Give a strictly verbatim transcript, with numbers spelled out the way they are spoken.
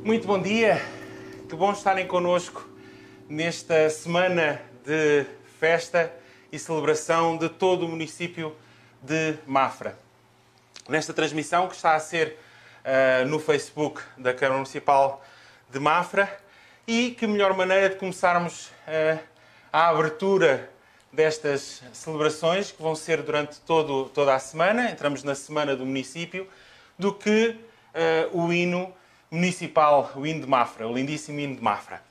Muito bom dia, que bom estarem connosco nesta semana de festa e celebração de todo o município de Mafra. Nesta transmissão que está a ser uh, no Facebook da Câmara Municipal de Mafra, e que melhor maneira de começarmos uh, a abertura destas celebrações, que vão ser durante todo, toda a semana, entramos na Semana do Município, do que uh, o hino municipal, o hino de Mafra, o lindíssimo hino de Mafra.